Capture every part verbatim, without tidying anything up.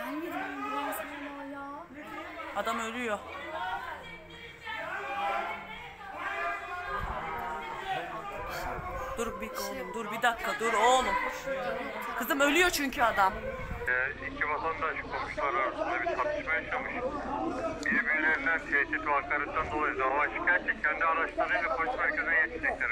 Gelmedi mi ambulans hala ya? Adam ölüyor. Dur bir oğlum, dur bir dakika, dur oğlum. Kızım ölüyor çünkü adam. Ee, iki vatandaş komşular arasında bir tartışma yaşamış. Birbirlerinden tehdit ve hakaretten dolayı dava şikayetçi kendi araçlarıyla polis merkezine yetişecekler.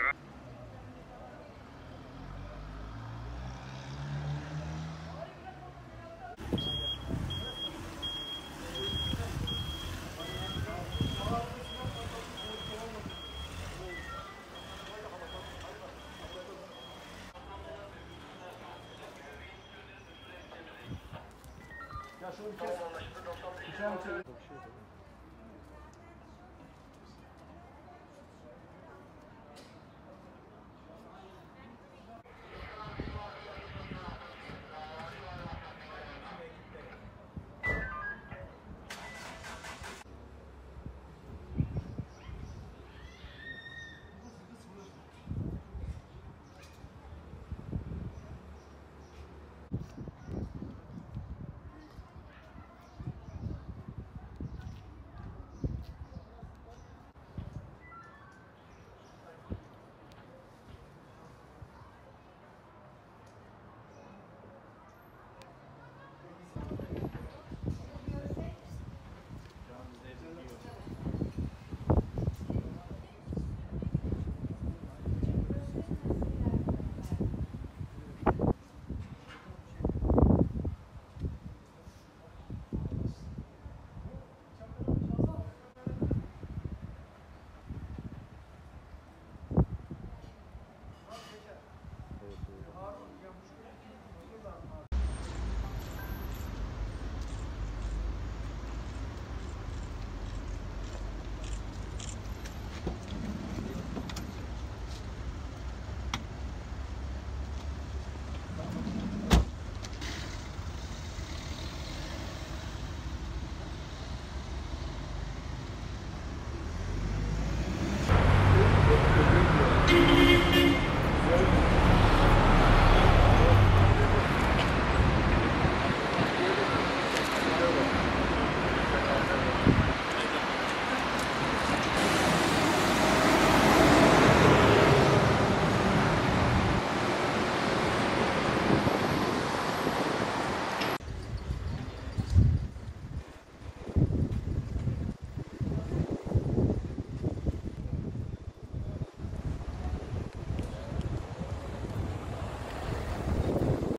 Ya şunu bir kez. Bir şey mi